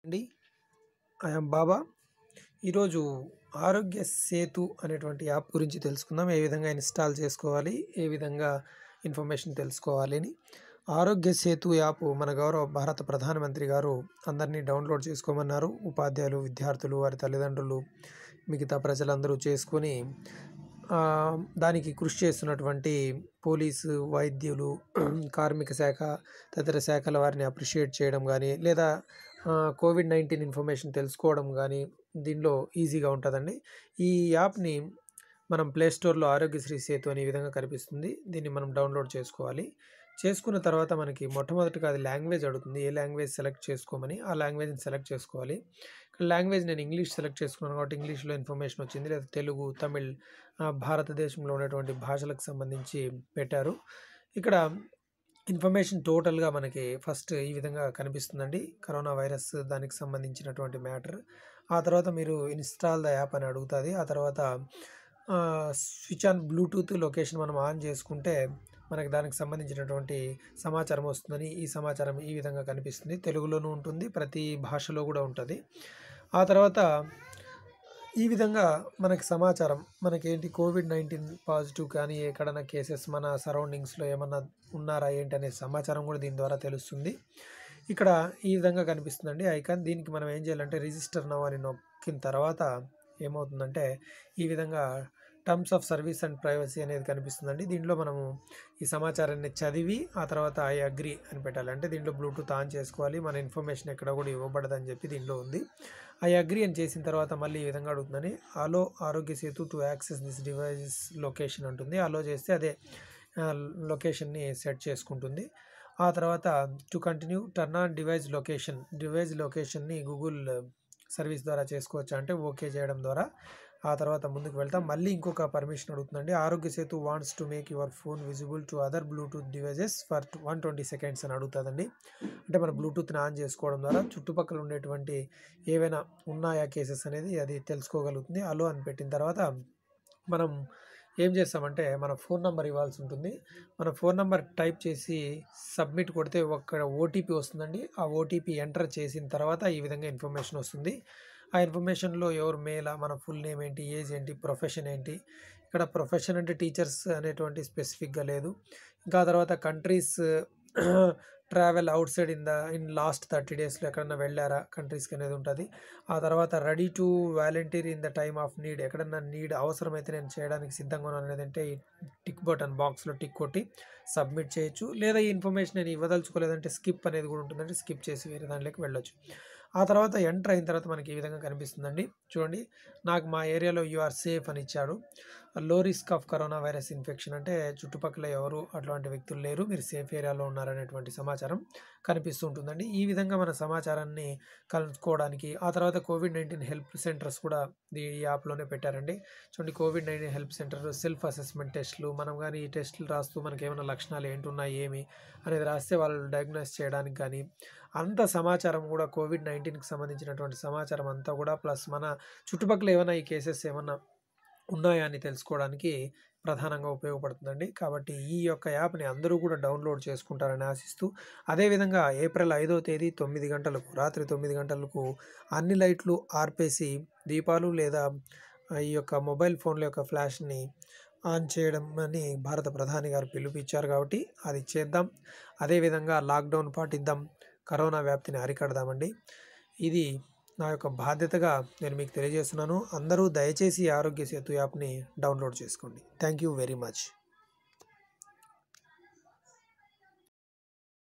అండి. I am Baba. ఈరోజు ఆరోగ్య సేతు అనేటువంటి యాప్ గురించి తెలుసుకుందాం. ఏ విధంగా ఇన్స్టాల్ చేసుకోవాలి, ఏ విధంగా ఇన్ఫర్మేషన్ తెలుసుకోవాలి అని. ఆరోగ్య సేతు యాప్ మన గౌరవ భారత ప్రధానమంత్రి గారు అందరినీ డౌన్లోడ్ చేసుకోమన్నారు. ఉపాధ్యాయులు, విద్యార్థులు, వారి తల్లిదండ్రులు, మిగతా ప్రజలందరూ చేసుకొని దానికి కృషి చేస్తున్నటువంటి పోలీసు, వైద్యులు, కార్మిక శాఖ తదితర శాఖల వారిని అప్రిషియేట్ చేయడం కానీ, లేదా కోవిడ్-19 ఇన్ఫర్మేషన్ తెలుసుకోవడం కానీ దీనిలో ఈజీగా ఉంటుందండి. ఈ యాప్ని మనం ప్లే స్టోర్లో ఆరోగ్యశ్రీ సేతు అనే విధంగా కనిపిస్తుంది. దీన్ని మనం డౌన్లోడ్ చేసుకోవాలి. చేసుకున్న తర్వాత మనకి మొట్టమొదటిగా అది లాంగ్వేజ్ అడుగుతుంది. ఏ లాంగ్వేజ్ సెలెక్ట్ చేసుకోమని. ఆ లాంగ్వేజ్ని సెలెక్ట్ చేసుకోవాలి. ఇక్కడ లాంగ్వేజ్ నేను ఇంగ్లీష్ సెలెక్ట్ చేసుకున్నాను కాబట్టి ఇంగ్లీష్లో ఇన్ఫర్మేషన్ వచ్చింది. లేదా తెలుగు, తమిళ్, భారతదేశంలో ఉన్నటువంటి భాషలకు సంబంధించి పెట్టారు. ఇక్కడ ఇన్ఫర్మేషన్ టోటల్గా మనకి ఫస్ట్ ఈ విధంగా కనిపిస్తుందండి. కరోనా వైరస్ దానికి సంబంధించినటువంటి మ్యాటర్. ఆ తర్వాత మీరు ఇన్స్టాల్ ద యాప్ అని అడుగుతుంది. ఆ తర్వాత స్విచ్ ఆన్ బ్లూటూత్ లొకేషన్ మనం ఆన్ చేసుకుంటే మనకి దానికి సంబంధించినటువంటి సమాచారం వస్తుందని, ఈ సమాచారం ఈ విధంగా కనిపిస్తుంది. తెలుగులోనూ ఉంటుంది, ప్రతి భాషలో కూడా ఉంటుంది. ఆ తర్వాత ఈ విధంగా మనకి సమాచారం మనకేంటి కోవిడ్-19 పాజిటివ్ కానీ ఎక్కడైనా కేసెస్ మన సరౌండింగ్స్లో ఏమన్నా ఉన్నారా ఏంటి అనే సమాచారం కూడా దీని ద్వారా తెలుస్తుంది. ఇక్కడ ఈ విధంగా కనిపిస్తుందండి ఐకాన్. దీనికి మనం ఏం చేయాలంటే రిజిస్టర్ నౌ అని నొక్కిన తర్వాత ఏమవుతుందంటే ఈ విధంగా terms of service and privacy అనేది కనిపిస్తుందండి. దీంట్లో మనము ఈ సమాచారాన్ని చదివి ఆ తర్వాత ఐ అగ్రీ అని పెట్టాలి. అంటే దీంట్లో బ్లూటూత్ ఆన్ చేసుకోవాలి, మన ఇన్ఫర్మేషన్ ఎక్కడ కూడా ఇవ్వబడదని చెప్పి దీంట్లో ఉంది. ఐ అగ్రీ అని చేసిన తర్వాత మళ్ళీ ఈ విధంగా అడుగుతుందని allow Aarogya Setu to access this device location ఉంటుంది. అలో చేస్తే అదే లొకేషన్ని సెట్ చేసుకుంటుంది. ఆ తర్వాత to continue turn on device లొకేషన్ని గూగుల్ సర్వీస్ ద్వారా చేసుకోవచ్చు. అంటే ఓకే చేయడం ద్వారా ఆ తర్వాత ముందుకు వెళ్తాం. మళ్ళీ ఇంకొక పర్మిషన్ అడుగుతుందండి. Aarogya Setu wants to make your phone visible to other Bluetooth devices for 120 seconds అని అడుగుతుందండి. అంటే మన బ్లూటూత్ని ఆన్ చేసుకోవడం ద్వారా చుట్టుపక్కల ఉండేటువంటి ఏవైనా ఉన్నాయా కేసెస్ అనేది అది తెలుసుకోగలుగుతుంది. అలో అని పెట్టిన తర్వాత మనం ఏం చేస్తామంటే మన ఫోన్ నెంబర్ ఇవ్వాల్సి ఉంటుంది. మన ఫోన్ నెంబర్ టైప్ చేసి సబ్మిట్ కొడితే ఒక ఓటీపీ వస్తుందండి. ఆ ఓటీపీ ఎంటర్ చేసిన తర్వాత ఈ విధంగా ఇన్ఫర్మేషన్ వస్తుంది. ఆ ఇన్ఫర్మేషన్లో ఎవరు మేలా, మన ఫుల్ నేమ్ ఏంటి, ఏజ్ ఏంటి, ప్రొఫెషన్ ఏంటి. ఇక్కడ ప్రొఫెషన్ అంటే టీచర్స్ అనేటువంటి స్పెసిఫిక్గా లేదు. ఇంకా తర్వాత countries travel outside in last 30 daysలో ఎక్కడన్నా వెళ్ళారా కంట్రీస్కి అనేది ఉంటుంది. ఆ తర్వాత ready to volunteer in the time of need, ఎక్కడన్నా నీడ్ అవసరమైతే నేను చేయడానికి సిద్ధంగా ఉన్నాను అనేది అంటే ఈ టిక్ బటన్ బాక్స్లో టిక్ కొట్టి సబ్మిట్ చేయొచ్చు. లేదా ఈ ఇన్ఫర్మేషన్ నేను ఇవ్వదలుచుకోలేదంటే స్కిప్ అనేది కూడా ఉంటుందంటే స్కిప్ చేసి వేరే దాంట్లోకి వెళ్ళొచ్చు. ఆ తర్వాత ఎంటర్ అయిన తర్వాత మనకి ఈ విధంగా కనిపిస్తుందండి. చూడండి, నాకు మా ఏరియాలో యు ఆర్ సేఫ్ అని ఇచ్చాడు. Low risk of corona virus infection అంటే చుట్టుపక్కల ఎవరు అట్లాంటి వ్యక్తులు లేరు, మీరు సేఫ్ ఏరియాలో ఉన్నారనేటువంటి సమాచారం కనిపిస్తూ ఉంటుందండి. ఈ విధంగా మన సమాచారాన్ని కలుసుకోవడానికి ఆ తర్వాత కోవిడ్-19 హెల్ప్ సెంటర్స్ కూడా ఈ యాప్లోనే పెట్టారండి. చూడండి, కోవిడ్-19 హెల్ప్ సెంటర్ సెల్ఫ్ అసెస్మెంట్ టెస్టులు, మనం కానీ ఈ టెస్టులు రాస్తూ మనకి ఏమైనా లక్షణాలు ఏంటున్నాయి ఏమి అనేది రాస్తే వాళ్ళు డయాగ్నోస్ చేయడానికి కానీ అంత సమాచారం కూడా కోవిడ్-19కి సంబంధించినటువంటి సమాచారం అంతా కూడా ప్లస్ మన చుట్టుపక్కల ఏమైనా ఈ కేసెస్ ఏమన్నా ఉన్నాయా అని తెలుసుకోవడానికి ప్రధానంగా ఉపయోగపడుతుందండి. కాబట్టి ఈ యొక్క యాప్ని అందరూ కూడా డౌన్లోడ్ చేసుకుంటారని ఆశిస్తూ, అదేవిధంగా ఏప్రిల్ 5వ తేదీ 9 గంటలకు రాత్రి 9 గంటలకు అన్ని లైట్లు ఆర్పేసి దీపాలు లేదా ఈ యొక్క మొబైల్ ఫోన్ల యొక్క ఫ్లాష్ని ఆన్ చేయడం అని భారత ప్రధాని గారు పిలుపునిచ్చారు. కాబట్టి అది చేద్దాం. అదేవిధంగా లాక్డౌన్ పాటిద్దాం, కరోనా వ్యాప్తిని అరికడదామండి. ఇది నా యొక్క బాధ్యతగా నేను మీకు తెలియజేస్తున్నాను. అందరూ దయచేసి ఆరోగ్య సేతు యాప్ని డౌన్లోడ్ చేసుకోండి. Thank you very much.